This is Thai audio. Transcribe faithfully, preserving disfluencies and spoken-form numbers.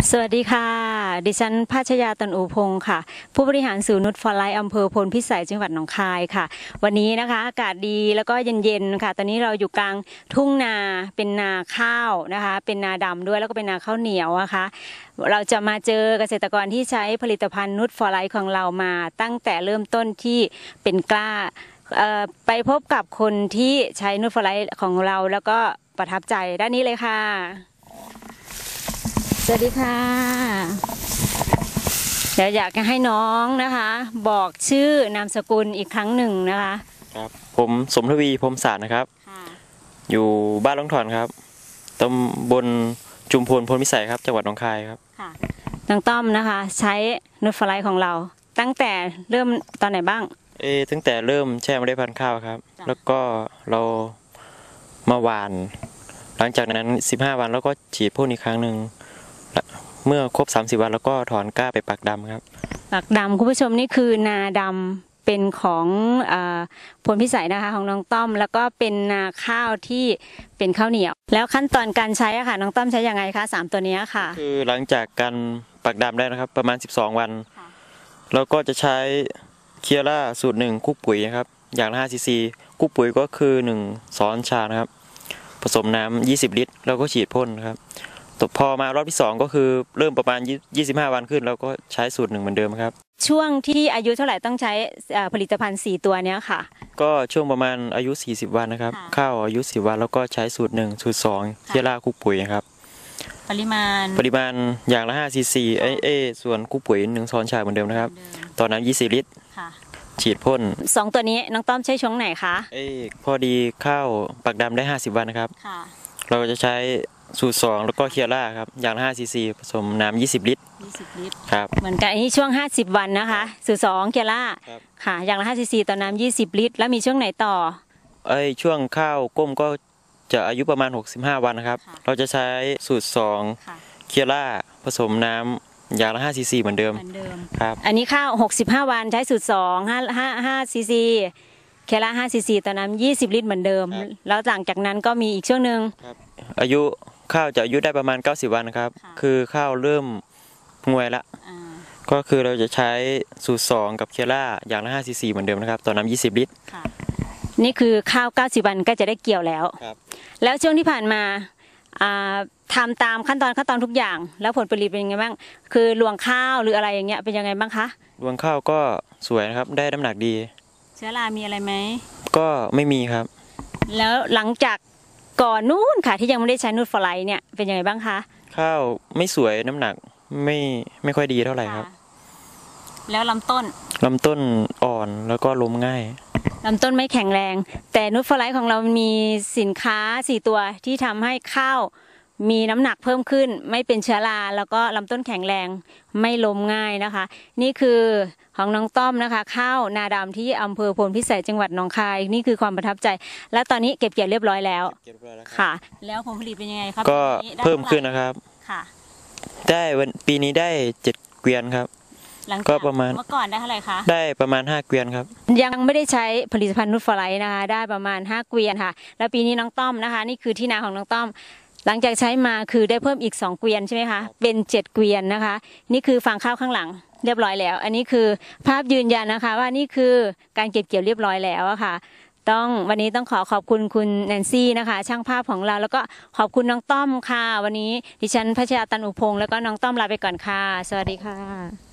สวัสดีค่ะดิฉันภาชยาตันอูพงศ์ค่ะผู้บริหารศูนย์นุชฟอร์ไลท์อำเภอพลพิสัยจังหวัดหนองคายค่ะวันนี้นะคะอากาศดีแล้วก็เย็นๆค่ะตอนนี้เราอยู่กลางทุ่งนาเป็นนาข้าวนะคะเป็นนาดำด้วยแล้วก็เป็นนาข้าวเหนียวนะคะเราจะมาเจอเกษตรกรที่ใช้ผลิตภัณฑ์นุชฟอร์ไลท์ของเรามาตั้งแต่เริ่มต้นที่เป็นกล้าไปพบกับคนที่ใช้นุชฟอร์ไลท์ของเราแล้วก็ประทับใจด้านนี้เลยค่ะสวัสดีค่ะเดี๋ยวอยากให้น้องนะคะบอกชื่อนามสกุลอีกครั้งหนึ่งนะคะครับผมสมทวีพรหมศาสตร์นะครับอยู่บ้านหลวงถอนครับตำบลจุมพลพลพิสัยครับจังหวัดหนองคายครับค่ะน้องต้อมนะคะใช้นุชฟอร์ไลท์ของเราตั้งแต่เริ่มตอนไหนบ้างเอตั้งแต่เริ่มแช่เมล็ดพันธุ์ข้าวครับแล้วก็เรามาหว่านหลังจากนั้นสิบห้าวันแล้วก็ฉีดพ่นอีกครั้งหนึ่งเมื่อครบสามสิบวันแล้วก็ถอนกล้าไปปักดำครับปักดำคุณผู้ชมนี่คือนาดำเป็นของพลพิสัยนะคะของน้องต้อมแล้วก็เป็นนาข้าวที่เป็นข้าวเหนียวแล้วขั้นตอนการใช้อะค่ะน้องต้อมใช้ยังไงคะสามตัวนี้ค่ะคือหลังจากการปักดำได้นะครับประมาณสิบสองวันเราก็จะใช้เคียร่าสูตรหนึ่งคุกปุ๋ยนะครับอย่างละห้าซีซีคุกปุ๋ยก็คือหนึ่งช้อนชานะครับผสมน้ำยี่สิบลิตรแล้วก็ฉีดพ่นครับพอมารอบที่สองก็คือเริ่มประมาณยี่สิบห้าวันขึ้นแล้วก็ใช้สูตรหนึ่งเหมือนเดิมครับช่วงที่อายุเท่าไหร่ต้องใช้ผลิตภัณฑ์สี่ตัวนี้ค่ะก็ช่วงประมาณอายุสี่สิบวันนะครับข้าวอายุสิบวันแล้วก็ใช้สูตรหนึ่งสูตรสองเคียร่าคุกปุ๋ยครับปริมาณปริมาณอย่างละห้าซีซีเอเอส่วนคุกปุ๋ยหนึ่งช้อนชาเหมือนเดิมนะครับตอนนั้นยี่สิบลิตรฉีดพ่นสองตัวนี้น้องต้อมใช้ช่วงไหนคะเอพอดีข้าวปักดำได้ห้าสิบวันนะครับเราจะใช้สูตรสองแล้วก็เคียร่าครับอย่างละห้าซีซีผสมน้ำยี่สิบลิตรยี่สิบลิตรครับเหมือนกันอันนี้ช่วงห้าสิบวันนะคะสูตรสองเคียร่าค่ะอย่างละห้าซีซีต่อน้ำยี่สิบลิตรแล้วมีช่วงไหนต่อไอช่วงข้าวก้มก็จะอายุประมาณหกสิบห้าวันนะครับเราจะใช้สูตรสองเคียร่าผสมน้ำอย่างละห้าซีซีเหมือนเดิมครับอันนี้ข้าวหกสิบห้าวันใช้สูตรสองห้าห้าห้าซีซีเคียร่าห้าซีซีต่อน้ำยี่สิบลิตรเหมือนเดิมแล้วหลังจากนั้นก็มีอีกช่วงหนึ่งอายุข้าวจะอายุได้ประมาณเก้าสิบวันนะครับคือข้าวเริ่มงวยละก็คือเราจะใช้สูตรสองกับเคียร่าอย่างละห้าซีซีเหมือนเดิมนะครับต่อน้ำยี่สิบลิตรนี่คือข้าวเก้าสิบวันก็จะได้เกี่ยวแล้วแล้วช่วงที่ผ่านมาทำตามขั้นตอนขั้นตอนทุกอย่างแล้วผลผลิตเป็นยังไงบ้างคือรวงข้าวหรืออะไรอย่างเงี้ยเป็นยังไงบ้างคะรวงข้าวก็สวยนะครับได้น้ำหนักดีเชื้อรามีอะไรไหมก็ไม่มีครับแล้วหลังจากก่อนนู้นค่ะที่ยังไม่ได้ใช้นูตฟอร์ไลท์เนี่ยเป็นยังไงบ้างคะข้าวไม่สวยน้ำหนักไม่ไม่ค่อยดีเท่าไหร่ครับแล้วลำต้นลำต้นอ่อนแล้วก็ล้มง่ายลำต้นไม่แข็งแรงแต่นูตฟอร์ไลท์ของเรามีสินค้าสี่ตัวที่ทำให้ข้าวมีน้ำหนักเพิ่มขึ้นไม่เป็นเชื้อราแล้วก็ลำต้นแข็งแรงไม่ล้มง่ายนะคะนี่คือของน้องต้อมนะคะข้าวนาดำที่อำเภอพลพิสัยจังหวัดหนองคายนี่คือความประทับใจและตอนนี้เก็บเกี่ยวเรียบร้อยแล้วค่ะแล้วผลผลิตเป็นยังไงครับก็เพิ่มขึ้นนะครับค่ะได้วันปีนี้ได้เจ็ดเกวียนครับก็ประมาณเมื่อก่อนได้เท่าไหร่คะได้ประมาณห้าเกวียนครับยังไม่ได้ใช้ผลิตภัณฑ์นูตฟอร์ไลท์นะคะได้ประมาณห้าเกวียนค่ะแล้วปีนี้น้องต้อมนะคะนี่คือที่นาของน้องต้อมหลังจากใช้มาคือได้เพิ่มอีกสองเกวียนใช่ไหมคะเป็นเจ็ดเกวียนนะคะนี่คือฟางข้าวข้างหลังเรียบร้อยแล้วอันนี้คือภาพยืนยันนะคะว่านี่คือการเก็บเกี่ยวเรียบร้อยแล้วอะค่ะต้องวันนี้ต้องขอขอบคุณคุณแนนซี่นะคะช่างภาพของเราแล้วก็ขอบคุณน้องต้อมค่ะวันนี้ดิฉันพัชยาตันอุพงศ์แล้วก็น้องต้อมลาไปก่อนค่ะสวัสดีค่ะ